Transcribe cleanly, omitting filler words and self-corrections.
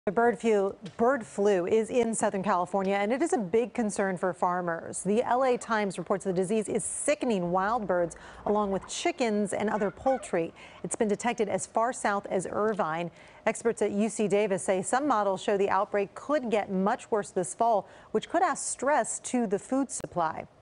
The bird flu is in Southern California, and it is a big concern for farmers. The LA Times reports the disease is sickening wild birds along with chickens and other poultry. It's been detected as far south as Irvine. Experts at UC Davis say some models show the outbreak could get much worse this fall, which could add stress to the food supply.